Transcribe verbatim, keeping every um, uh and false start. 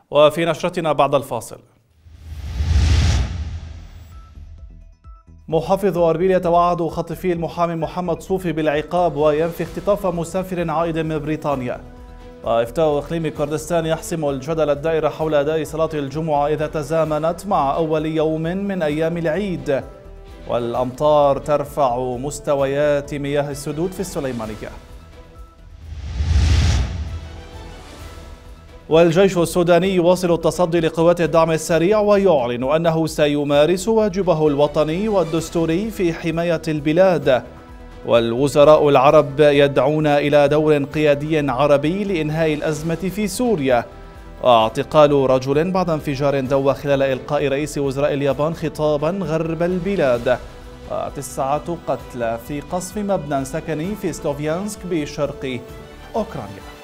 وفي نشرتنا بعد الفاصل، محافظ أربيل يتوعد خاطفي المحامي محمد صوفي بالعقاب وينفي اختطاف مسافر عائد من بريطانيا. وإفتاء إقليم كردستان يحسم الجدل الدائر حول أداء صلاة الجمعة إذا تزامنت مع أول يوم من أيام العيد. والأمطار ترفع مستويات مياه السدود في السليمانية. والجيش السوداني يواصل التصدي لقوات الدعم السريع ويعلن أنه سيمارس واجبه الوطني والدستوري في حماية البلاد. والوزراء العرب يدعون إلى دور قيادي عربي لإنهاء الأزمة في سوريا. واعتقال رجل بعد انفجار دوى خلال إلقاء رئيس وزراء اليابان خطابا غرب البلاد. وتسعة قتلى في قصف مبنى سكني في سلوفيانسك بشرق أوكرانيا.